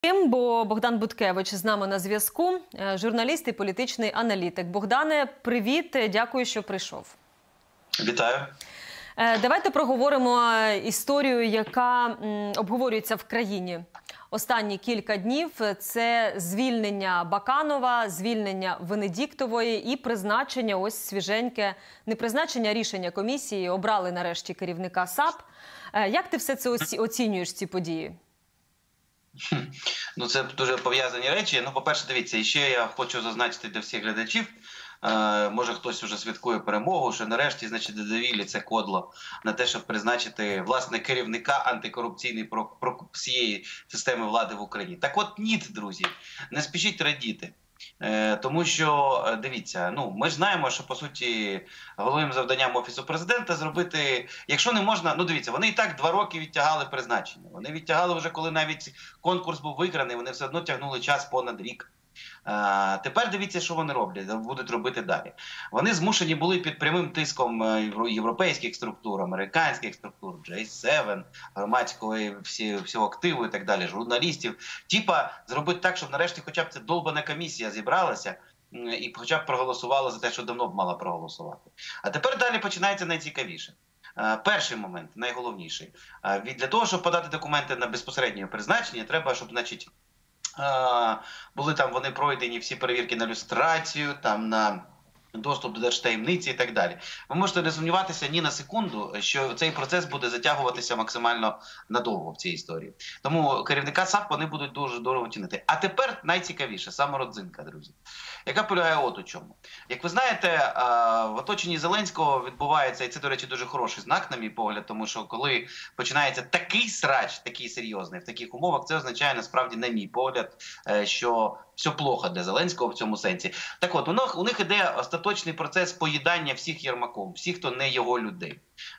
Бо Богдан Буткевич з нами на зв'язку, журналіст і політичний аналітик. Богдане, привіт, дякую, що прийшов. Вітаю. Давайте проговоримо історію, яка обговорюється в країні останні кілька днів. Це звільнення Баканова, звільнення Венедіктової і призначення, ось свіженьке, не призначення, а рішення комісії. Обрали нарешті керівника САП. Як ти все це оцінюєш, ці події? Ну, це дуже пов'язані речі. Ну, по-перше, дивіться, і ще я хочу зазначити для всіх глядачів, може хтось вже святкує перемогу, що нарешті, значить, довели це кодло на те, щоб призначити, власне, керівника антикорупційної всієї системи влади в Україні. Так от, ні, друзі, не спішіть радіти. Тому що, дивіться, ну, ми ж знаємо, що, по суті, головним завданням Офісу Президента зробити, якщо не можна, ну, дивіться, вони і так 2 роки відтягали призначення. Вони відтягали вже, коли навіть конкурс був виграний, вони все одно тягнули час понад рік. Тепер дивіться, що вони роблять, будуть робити далі. Вони змушені були під прямим тиском європейських структур, американських структур, J7, громадського всього активу і так далі, журналістів, зробити так, щоб нарешті хоча б ця долбана комісія зібралася і хоча б проголосувала за те, що давно б мала проголосувати. А тепер далі починається найцікавіше. Перший момент, найголовніший. Для того, щоб подати документи на безпосереднє призначення, треба, щоб, значить, були там вони пройдені всі перевірки на люстрацію, там на доступ до держтаємниці і так далі. Ви можете не сумніватися ні на секунду, що цей процес буде затягуватися максимально надовго в цій історії. Тому керівника САП вони будуть дуже дорого цінити. А тепер найцікавіше, саме родзинка, друзі, яка полягає от у чому. Як ви знаєте, в оточенні Зеленського відбувається, і це, до речі, дуже хороший знак, на мій погляд, тому що коли починається такий срач, такий серйозний, в таких умовах, це означає, насправді, на мій погляд, що все плохо для Зеленського в цьому сенсі. Так от, у них іде остаточний процес поїдання всіх Єрмаком, всіх, хто не його людей.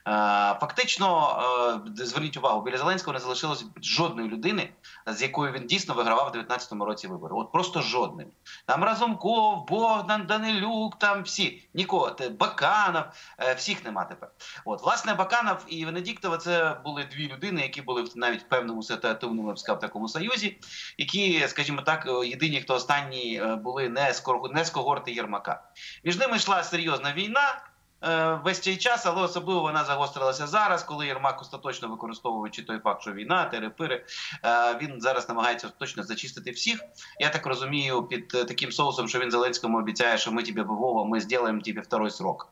Фактично, зверніть увагу, біля Зеленського не залишилось жодної людини, з якою він дійсно вигравав в 2019 році вибори. От просто жодної. Там Разумков, Богдан, Данилюк, там всі. Нікого. Баканов, всіх нема тепер. От, власне, Баканов і Венедіктова – це були 2 людини, які були навіть в певному ситуативному, я б сказав, такому союзі, які, скажімо так, єдині, хто останні були не з когорти Єрмака. Між ними йшла серйозна війна весь цей час, але особливо вона загострилася зараз, коли Єрмак, остаточно використовуючи той факт, що війна, терепири, він зараз намагається точно зачистити всіх. Я так розумію, під таким соусом, що він Зеленському обіцяє, що ми тебе, Вова, ми зробимо тобі 2-й срок.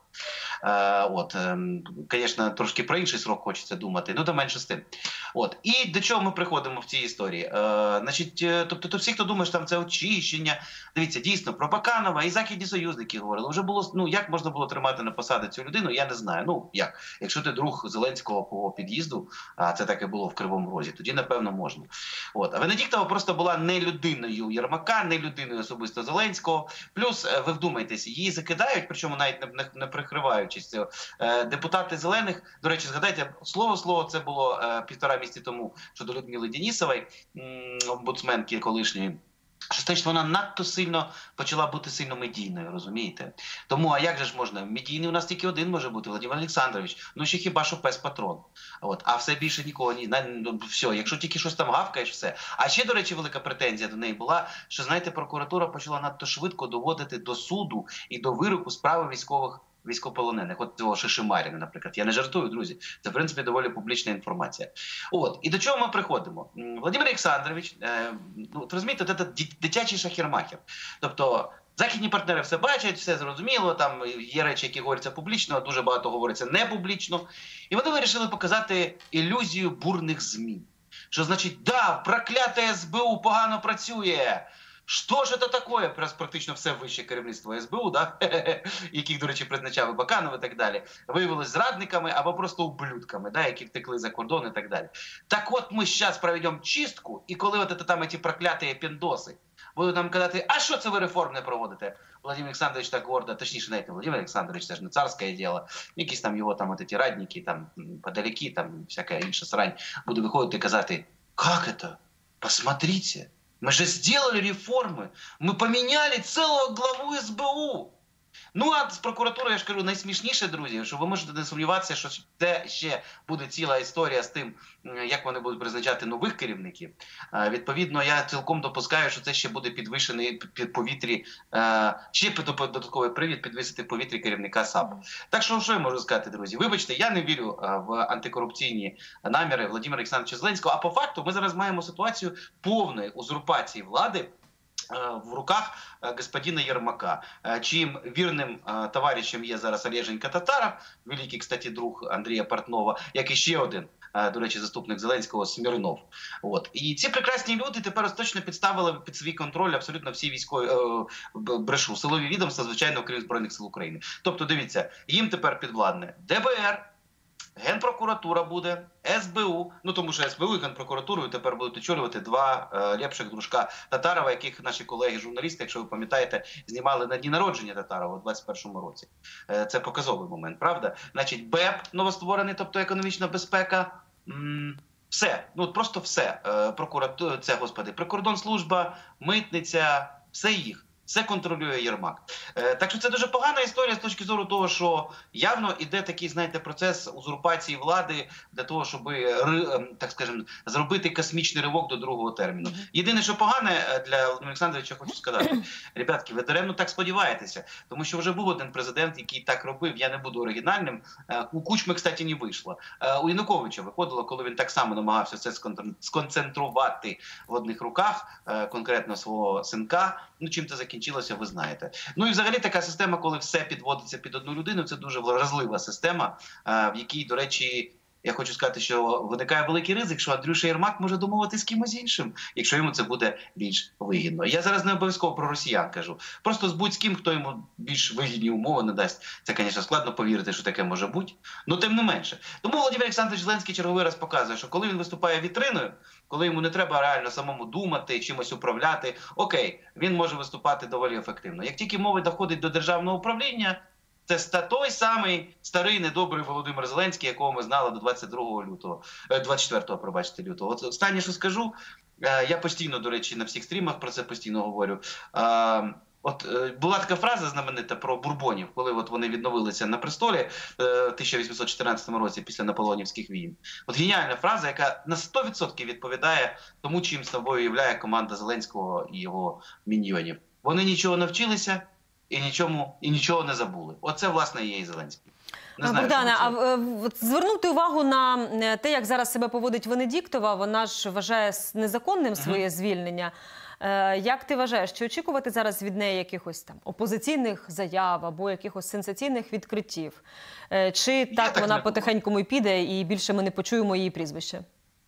От, звісно, трошки про інший срок хочеться думати, ну то менше з тим. От, і до чого ми приходимо в цій історії? Значить, тобто всі, хто думає, що там це очищення, дивіться, дійсно, про Баканова і західні союзники говорили. Вже було, ну, як можна було тримати на посаді цю людину, я не знаю. Ну, як? Якщо ти друг Зеленського по під'їзду, а це так і було в Кривому Розі, тоді, напевно, можна. От, а Венедіктова просто була не людиною Єрмака, не людиною особисто Зеленського. Плюс, ви вдумайтесь, її закидають, причому навіть не прикриваючись цього. Депутати Зелених, до речі, згадайте, слово це було 1,5 місяці тому щодо Людмили Денісової, омбудсменки колишньої, що значить, вона надто сильно почала бути сильно медійною, розумієте? Тому, а як же ж можна? Медійний у нас тільки один може бути, Володимир Олександрович. Ну, ще хіба що пес-патрон. От. А все більше нікого, все, якщо тільки щось там гавкаєш, все. А ще, до речі, велика претензія до неї була, що, знаєте, прокуратура почала надто швидко доводити до суду і до вироку справи військовополонених. От цього Шишимаріна, наприклад. Я не жартую, друзі. Це, в принципі, доволі публічна інформація. От. І до чого ми приходимо? Володимир Олександрович, ну, розумієте, це дитячий шахер-махер. Тобто, західні партнери все бачать, все зрозуміло, там є речі, які говоряться публічно, дуже багато говориться не публічно. І вони вирішили показати ілюзію бурних ЗМІ. Що, значить, да, прокляте СБУ погано працює. Що ж це таке? Практично все вище керівництво СБУ, да? Яких, до речі, призначав і Баканов і так далі, виявилось зрадниками або просто ублюдками, да? Які втекли за кордон і так далі. Так от ми зараз проведемо чистку, і коли от там ці прокляті піндоси будуть нам казати, а що це ви реформ не проводите? Володимир Олександрович так гордо, точніше, навіть Володимир Олександрович, це ж не царське діло, якісь там його там ці радники, там подалеки, там всяка інша срань, буде виходити і казати, як це? Посмотрите. Мы же сделали реформы, мы поменяли целую главу СБУ. Ну, а з прокуратурою, я ж кажу, найсмішніше, друзі, що ви можете не сумніватися, що це ще буде ціла історія з тим, як вони будуть призначати нових керівників. Відповідно, я цілком допускаю, що це ще буде підвищений під повітрі, ще додатковий привід підвисити в повітрі керівника САП. Так що я можу сказати, друзі? Вибачте, я не вірю в антикорупційні наміри Володимира Олександровича Зеленського, а по факту ми зараз маємо ситуацію повної узурпації влади в руках господина Єрмака, чиїм вірним товаришем є зараз Олеженька Татаров, великий, кстати, друг Андрія Портнова, як і ще один, до речі, заступник Зеленського, Смірнов. От. І ці прекрасні люди тепер точно підставили під свій контроль абсолютно всі військові, силові відомства, звичайно, окрім Збройних сил України. Тобто, дивіться, їм тепер підвладне ДБР, Генпрокуратура буде, СБУ, ну тому що СБУ і Генпрокуратурою тепер будуть очолювати два лепших дружка Татарова, яких наші колеги-журналісти, якщо ви пам'ятаєте, знімали на дні народження Татарова у 21-му році. Це показовий момент, правда? Значить, БЕП новостворений, тобто економічна безпека, все, ну просто все. Прикордонслужба, митниця, все їх. Все контролює Єрмак. Так що це дуже погана історія з точки зору того, що явно іде такий, знаєте, процес узурпації влади для того, щоб, так скажемо, зробити космічний ривок до другого терміну. Єдине, що погане для Володимира Олександровича, хочу сказати, ребятки, ви даремно так сподіваєтеся, тому що вже був один президент, який так робив, я не буду оригінальним. У Кучми, кстати, не вийшло. У Януковича виходило, коли він так само намагався все сконцентрувати в одних руках, конкретно свого синка. Ну, чим це закінчилося, ви знаєте. Ну і взагалі така система, коли все підводиться під одну людину, це дуже вразлива система, в якій, до речі, я хочу сказати, що виникає великий ризик, що Андрюша Єрмак може домовитися з кимось іншим, якщо йому це буде більш вигідно. Я зараз не обов'язково про росіян кажу. Просто з будь-ким, хто йому більш вигідні умови надасть. Це, звісно, складно повірити, що таке може бути. Ну, тим не менше. Тому Володимир Олександрович Зеленський черговий раз показує, що коли він виступає вітриною, коли йому не треба реально самому думати, чимось управляти, окей, він може виступати доволі ефективно. Як тільки мова доходить до державного управління, це той самий старий недобрий Володимир Зеленський, якого ми знали до 24-го, пробачте, лютого. От останнє, що скажу, я постійно, до речі, на всіх стрімах про це постійно говорю. От була така фраза знаменита про бурбонів, коли от вони відновилися на престолі в 1814 році після наполеонівських війн. От геніальна фраза, яка на 100% відповідає тому, чим собою являє команда Зеленського і його міньйонів. Вони нічого навчилися і нічого не забули. Оце, власне, є і Зеленський. Богдане, звернути увагу на те, як зараз себе поводить Венедіктова, вона ж вважає незаконним своє звільнення. Як ти вважаєш, чи очікувати зараз від неї якихось там опозиційних заяв або якихось сенсаційних відкриттів? Чи так вона потихеньку й піде і більше ми не почуємо її прізвище?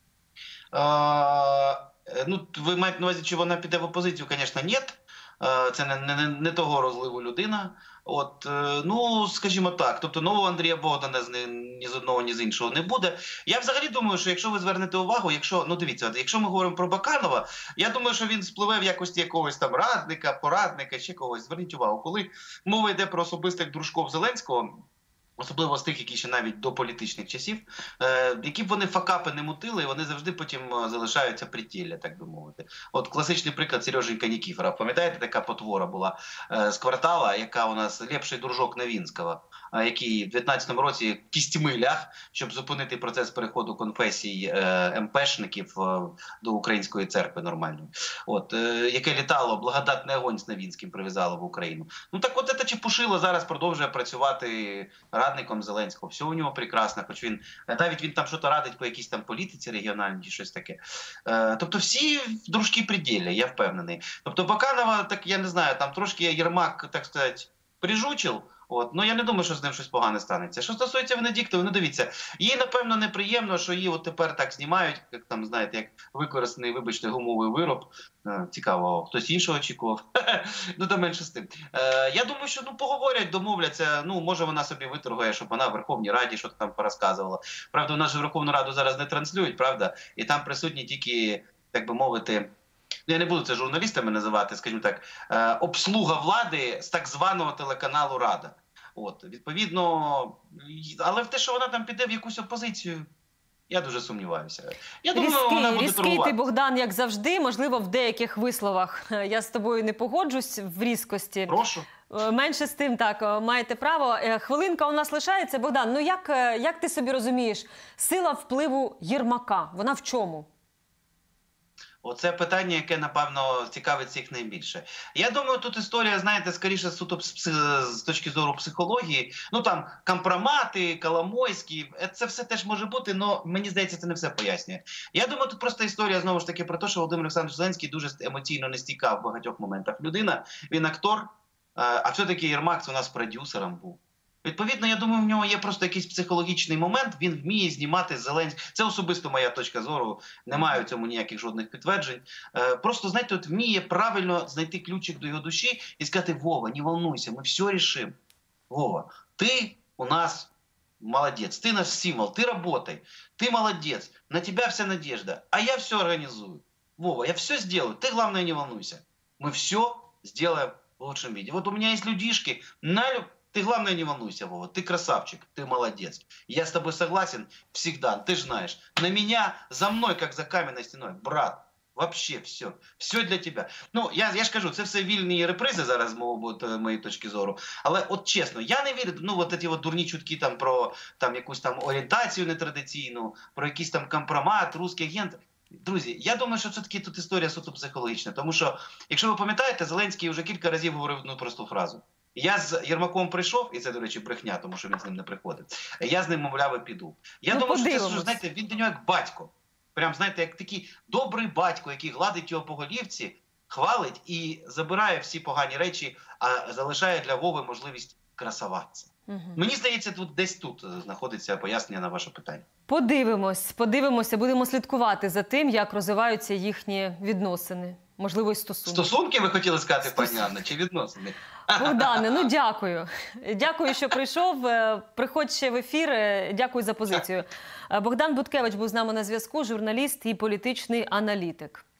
Ну, ви маєте на увазі, чи вона піде в опозицію? Звісно, ні. Це не того розливу людина. От, ну, скажімо так, тобто нового Андрія Богдана ні з одного, ні з іншого не буде. Я взагалі думаю, що якщо ви звернете увагу, ну дивіться, якщо ми говоримо про Баканова, я думаю, що він спливе в якості якогось там радника, порадника, ще когось. Зверніть увагу, коли мова йде про особистих дружків Зеленського, особливо з тих, які ще навіть до політичних часів, які б вони факапи не мутили, вони завжди потім залишаються притілля, так би мовити. От класичний приклад Сереженька Нікіфоров. Пам'ятаєте, така потвора була з квартала, яка у нас лепший дружок Новінського, який в 19-му році кістьми ляг, щоб зупинити процес переходу конфесій МПшників до української церкви нормальної. От, яке літало, благодатний огонь з Новінським прив'язало в Україну. Ну так от це Чепушило зараз продовжує працювати радником Зеленського. Все у нього прекрасно, хоч навіть він там щось радить по якійсь там політиці регіональній, щось таке. Тобто всі дружки приділля, я впевнений. Тобто Баканова, так я не знаю, там трошки Єрмак, так сказати, прижучив. От, ну я не думаю, що з ним щось погане станеться. Що стосується Венедіктової, ну дивіться, їй, напевно, неприємно, що її от тепер так знімають, як там, знаєте, як використаний, вибачте, гумовий вироб. Цікаво, хтось іншого очікував. Ну, та менше з тим. Я думаю, що поговорять, домовляться. Ну, може вона собі виторгує, щоб вона в Верховній Раді щось там порозказувала. Правда, у нас же Верховну Раду зараз не транслюють, правда? І там присутні тільки, так би мовити, я не буду це журналістами називати, скажімо так, обслуга влади з так званого телеканалу Рада. От, відповідно, але в те, що вона там піде в якусь опозицію, я дуже сумніваюся. Я думаю, вона буде різкий ти, Богдан, як завжди, можливо, в деяких висловах я з тобою не погоджусь в різкості. Прошу. Менше з тим, так, маєте право. Хвилинка у нас лишається. Богдан, ну як ти собі розумієш, сила впливу Єрмака, вона в чому? Оце питання, яке, напевно, цікавить всіх найбільше. Я думаю, тут історія, знаєте, скоріше суто з точки зору психології. Ну там компромати, Коломойський, це все теж може бути, але мені здається, це не все пояснює. Я думаю, тут просто історія, знову ж таки, про те, що Володимир Олександрович Зеленський дуже емоційно нестійка в багатьох моментах людина. Він актор, а все-таки Єрмак це у нас продюсером був. Відповідно, я думаю, в нього є просто якийсь психологічний момент, він вміє знімати Зеленський. Це особисто моя точка зору, немає в цьому ніяких жодних підтверджень. Просто, знаєте, от вміє правильно знайти ключик до його душі і сказати: Вова, не волнуйся, ми все рішимо. Вова, ти у нас молодець, ти наш символ, ти работай, ти молодець, на тебе вся надежда, а я все организую. Вова, я все сделаю, ты, главное, не волнуйся. Мы все сделаем в лучшем виде. Вот у меня есть людишки, ты, главное, не волнуйся, Вова. Ты красавчик, ты молодец. Я с тобой согласен всегда. Ты же знаешь, на меня, за мной, как за каменной стеной. Брат, вообще все. Все для тебя. Ну, я ж кажу, це все вільні репризи зараз, моєї точки зору. Але от чесно, я не вірю, ну, от ці от дурні чутки там про там, якусь там орієнтацію нетрадиційну, про якийсь там компромат, русський агент. Друзі, я думаю, що все-таки тут історія суто психологічна. Тому що, якщо ви пам'ятаєте, Зеленський вже кілька разів говорив одну просту фразу. Я з Єрмаком прийшов, і це, до речі, брехня, тому що він з ним не приходить. Я з ним, мовляв, і піду. Я думаю, що це, знаєте, він до нього як батько. Прям, знаєте, як такий добрий батько, який гладить його по голівці, хвалить і забирає всі погані речі, а залишає для Вови можливість красуватися. Мені здається, десь тут знаходиться пояснення на ваше питання. Подивимося, будемо слідкувати за тим, як розвиваються їхні відносини. Можливо, і стосунки. Стосунки, ви хотіли сказати, пані Анна, чи відносини? Богдане, ну дякую. Дякую, що прийшов. Приходь ще в ефір. Дякую за позицію. Богдан Буткевич був з нами на зв'язку, журналіст і політичний аналітик.